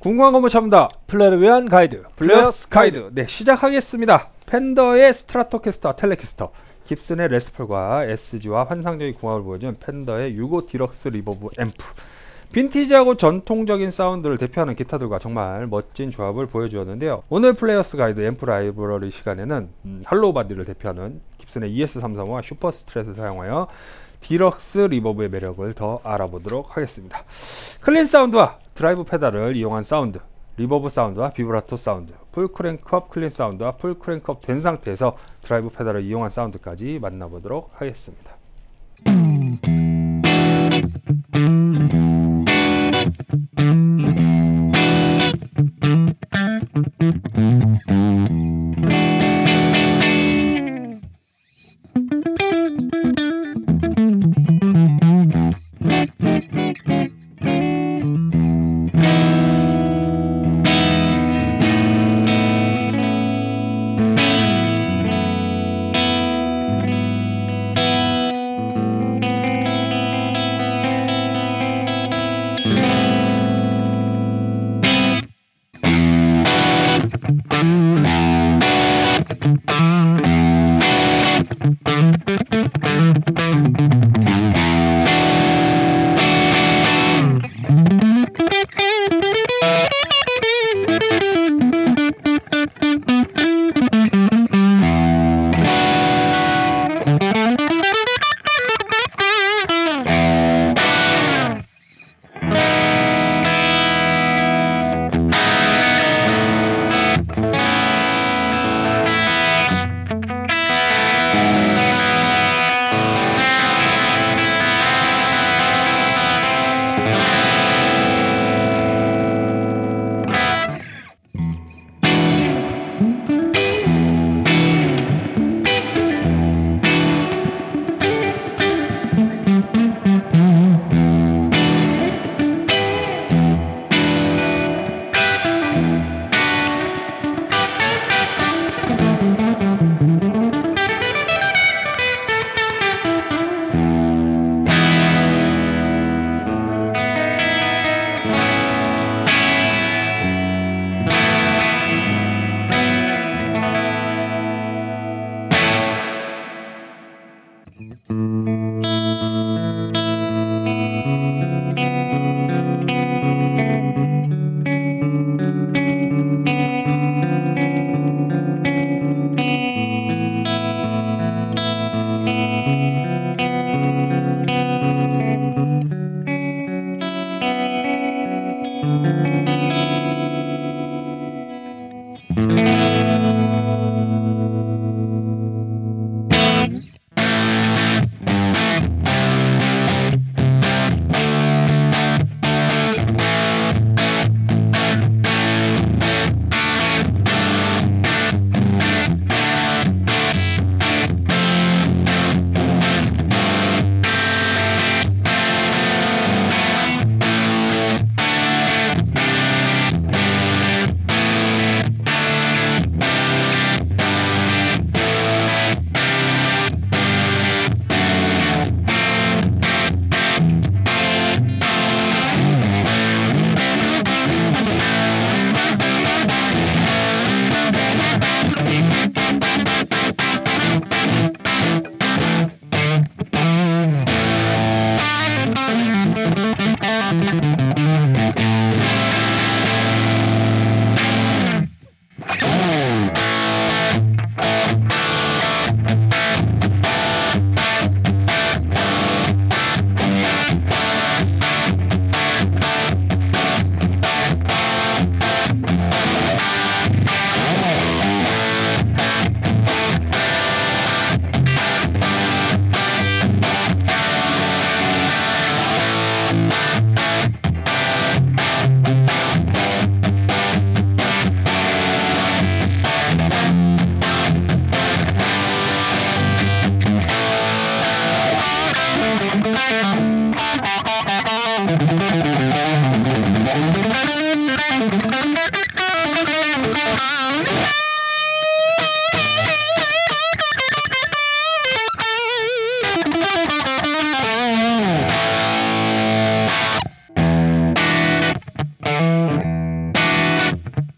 궁금한 거 못 참다. 플레이를 위한 가이드. 플레이어스 가이드. 네, 시작하겠습니다. 펜더의 스트라토캐스터, 텔레캐스터, 깁슨의 레스폴과 SG와 환상적인 궁합을 보여준 펜더의 65 디럭스 리버브 앰프. 빈티지하고 전통적인 사운드를 대표하는 기타들과 정말 멋진 조합을 보여주었는데요. 오늘 플레이어스 가이드 앰프 라이브러리 시간에는 할로우 바디를 대표하는 깁슨의 ES335와 슈퍼 스트랫을 사용하여 디럭스 리버브의 매력을 더 알아보도록 하겠습니다. 클린 사운드와 드라이브 페달을 이용한 사운드, 리버브 사운드와 비브라토 사운드, 풀 크랭크업 클린 사운드와 풀 크랭크업 된 상태에서 드라이브 페달을 이용한 사운드까지 만나보도록 하겠습니다.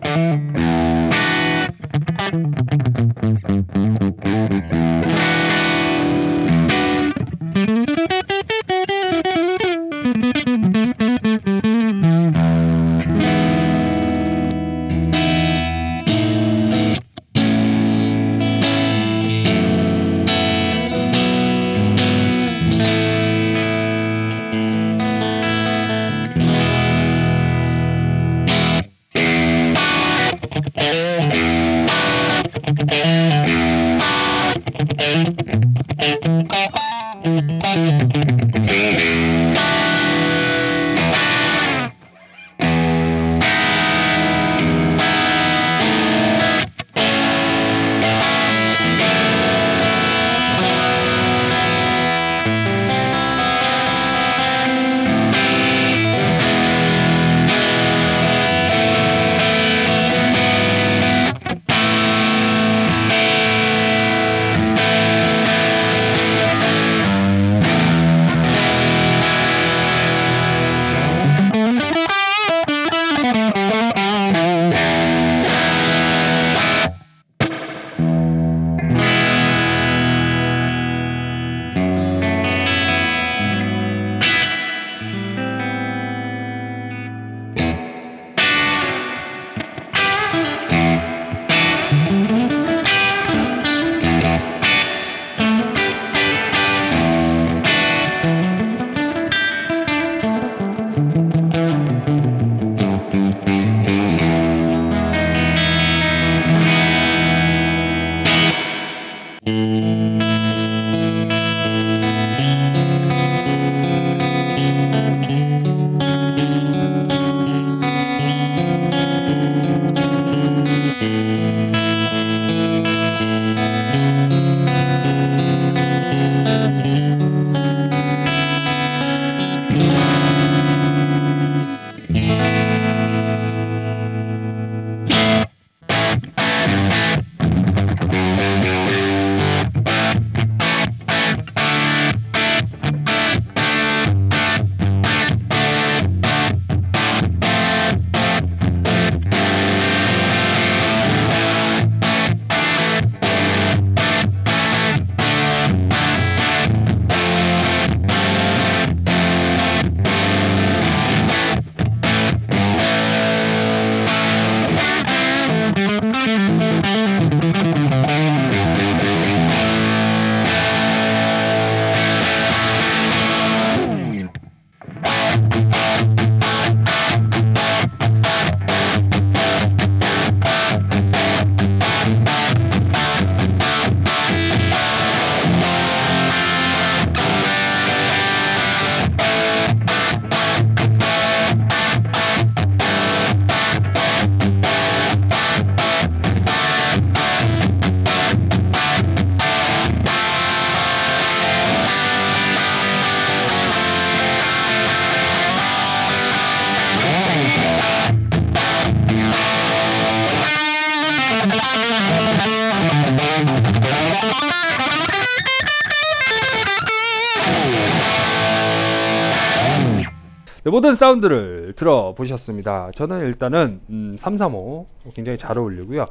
네, 모든 사운드를 들어보셨습니다. 저는 일단은 335 굉장히 잘 어울리고요.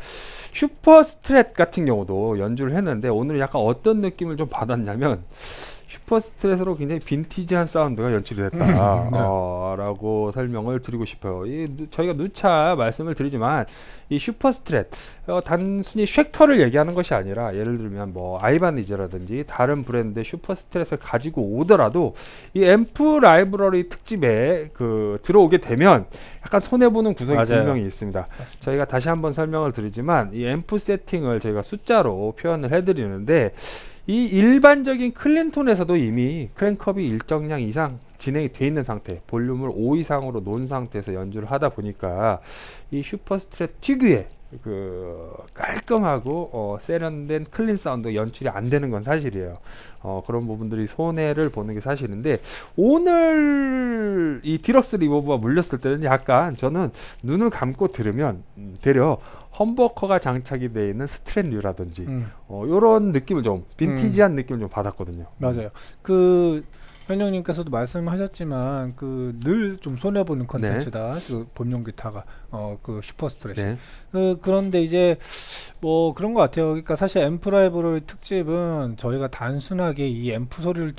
슈퍼 스트랫 같은 경우도 연주를 했는데 오늘 약간 어떤 느낌을 좀 받았냐면 슈퍼 스트랫으로 굉장히 빈티지한 사운드가 연출이 됐다 라고 설명을 드리고 싶어요. 저희가 누차 말씀을 드리지만 이 슈퍼 스트랫 단순히 쉑터를 얘기하는 것이 아니라 예를 들면 뭐 아이바니즈라든지 다른 브랜드의 슈퍼 스트랫을 가지고 오더라도 이 앰프 라이브러리 특집에 들어오게 되면 약간 손해보는 구석이 분명히 있습니다. 맞습니다. 저희가 다시 한번 설명을 드리지만 이 앰프 세팅을 저희가 숫자로 표현을 해드리는데 이 일반적인 클린톤에서도 이미 크랭크업이 일정량 이상 진행이 돼 있는 상태, 볼륨을 5 이상으로 놓은 상태에서 연주를 하다 보니까 이 슈퍼 스트랫 특유의 깔끔하고 세련된 클린 사운드 연출이 안 되는 건 사실이에요. 그런 부분들이 손해를 보는 게 사실인데 오늘 이 디럭스 리버브가 물렸을 때는 약간 저는 눈을 감고 들으면 되려 험버커가 장착이 되어 있는 스트랩류라든지 요런 느낌을 좀 빈티지한 느낌을 좀 받았거든요. 맞아요. 현영님께서도 말씀하셨지만 그 늘 좀 손해 보는 컨텐츠다. 그 범용 기타가 그 슈퍼 스트레시. 그런데 이제 뭐 그런 것 같아요. 그러니까 사실 앰프 라이브러리 특집은 저희가 단순하게 이 앰프 소리를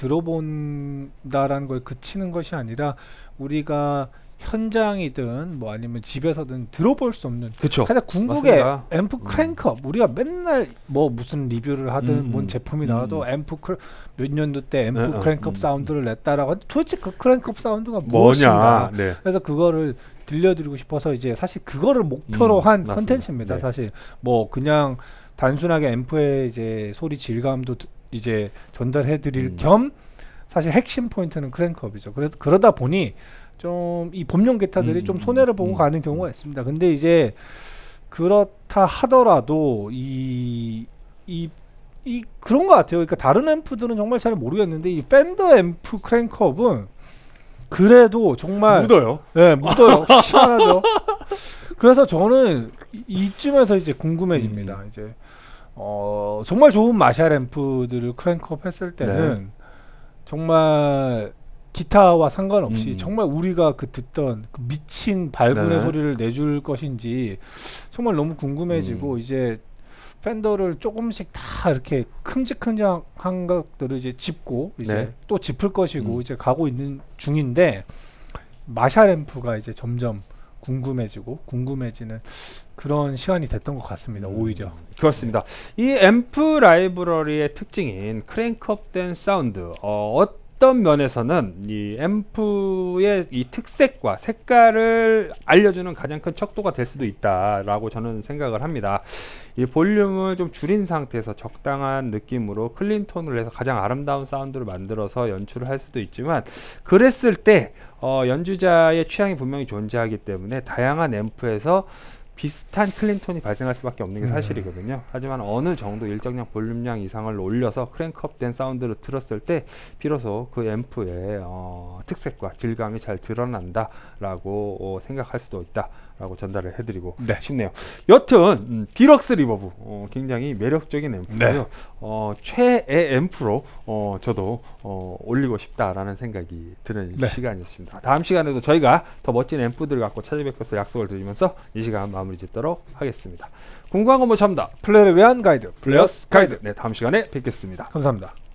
들어본다라는 거에 그치는 것이 아니라 우리가 현장이든 뭐 아니면 집에서든 들어볼 수 없는 그쵸. 가장 궁극의 맞습니다. 앰프 크랭크업. 우리가 맨날 뭐 무슨 리뷰를 하든 뭔 제품이 나와도 몇 년도 때 앰프 크랭크업 사운드를 냈다라고 하는데 도대체 그 크랭크업 사운드가 무엇인가. 네. 그래서 그거를 들려드리고 싶어서 이제 사실 그거를 목표로 한 맞습니다. 컨텐츠입니다. 네. 사실 뭐 그냥 단순하게 앰프의 이제 소리 질감도 이제 전달해드릴 겸 사실 핵심 포인트는 크랭크업이죠. 그래서 그러다 보니 좀 이 범용 기타들이 좀 손해를 보고 가는 경우가 있습니다. 근데 이제 그렇다 하더라도 이 그런 것 같아요. 그러니까 다른 앰프들은 정말 잘 모르겠는데 이 팬더 앰프 크랭크업은 그래도 정말 묻어요. 네, 묻어요. 희한하죠. 그래서 저는 이쯤에서 이제 궁금해집니다. 이제 정말 좋은 마샬 앰프들을 크랭크업 했을 때는 정말 기타와 상관없이 정말 우리가 그 듣던 그 미친 발군의 소리를 내줄 것인지 정말 너무 궁금해지고 이제 팬더를 조금씩 다 이렇게 큼직큼직한 것들을 이제 짚고 이제 또 짚을 것이고 이제 가고 있는 중인데 마샬 앰프가 이제 점점 궁금해지는 그런 시간이 됐던 것 같습니다. 오히려 그렇습니다. 이 앰프 라이브러리의 특징인 크랭크업된 사운드 어떤 면에서는 이 앰프의 이 특색과 색깔을 알려주는 가장 큰 척도가 될 수도 있다라고 저는 생각을 합니다. 이 볼륨을 좀 줄인 상태에서 적당한 느낌으로 클린 톤을 해서 가장 아름다운 사운드를 만들어서 연출을 할 수도 있지만 그랬을 때 연주자의 취향이 분명히 존재하기 때문에 다양한 앰프에서 비슷한 클린톤이 발생할 수밖에 없는 게 사실이거든요. 하지만 어느 정도 일정량 볼륨량 이상을 올려서 크랭크업된 사운드를 들었을 때 비로소 그 앰프의 특색과 질감이 잘 드러난다 라고 생각할 수도 있다 라고 전달을 해드리고 싶네요. 여튼 디럭스 리버브 굉장히 매력적인 앰프고요. 최애 앰프로 저도 올리고 싶다라는 생각이 드는 시간이었습니다. 다음 시간에도 저희가 더 멋진 앰프들을 갖고 찾아뵐 것을 약속을 드리면서 이 시간 마무리 짓도록 하겠습니다. 궁금한 건 뭐 참다. 플레이를 위한 가이드 플레이어스 가이드. 네, 다음 시간에 뵙겠습니다. 감사합니다.